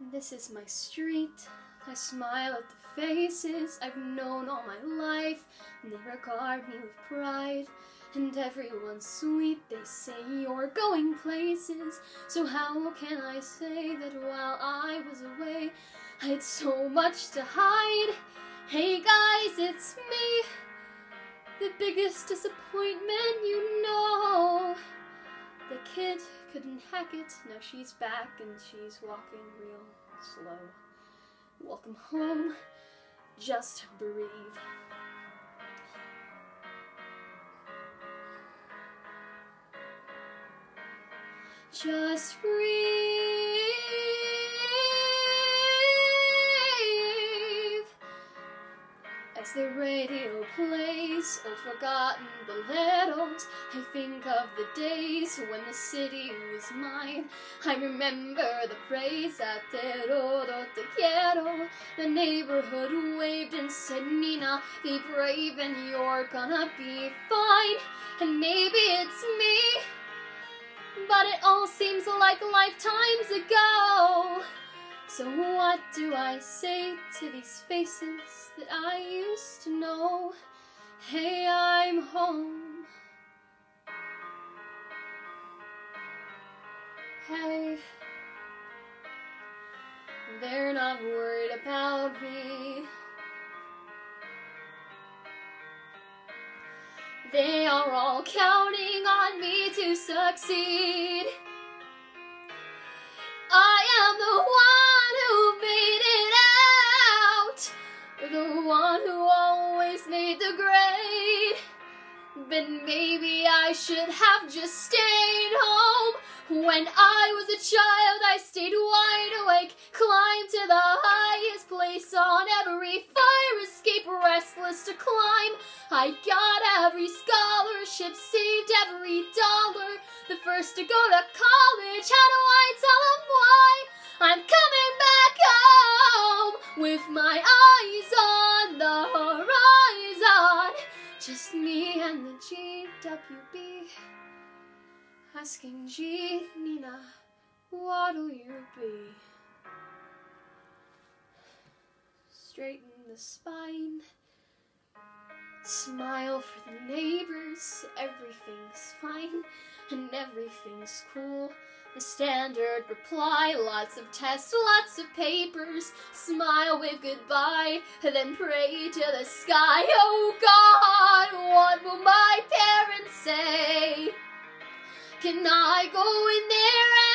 This is my street. I smile at the faces I've known all my life, and they regard me with pride. And everyone's sweet, they say you're going places. So how can I say that while I was away, I had so much to hide? Hey guys, it's me, the biggest disappointment you know. The kid couldn't hack it, now she's back and she's walking real slow. Welcome home, just breathe. Just breathe. As the radio plays old forgotten boleros, I think of the days when the city was mine. I remember the praise a te todo te quiero. The neighborhood waved and said, Nina, be brave and you're gonna be fine. And maybe it's me, but it all seems like lifetimes ago. So what do I say to these faces that I used to know? Hey, I'm home. Hey, they're not worried about me. They are all counting on me to succeed. I am the one who made it out, the one who always made the grade. But maybe I should have just stayed home. When I was a child, I stayed wide awake, climbed to the highest place on every fire escape, restless to climb. I got every scholarship, saved every dollar, the first to go to college. How do I tell them why I'm coming back home with my eyes on the horizon? Just me and the GWB, asking G, Nina, what'll you be? Straighten the spine, smile for the neighbors, everything's fine and everything's cool. The standard reply, lots of tests, lots of papers, smile, wave goodbye, then pray to the sky. Oh God, what will my parents say? Can I go in there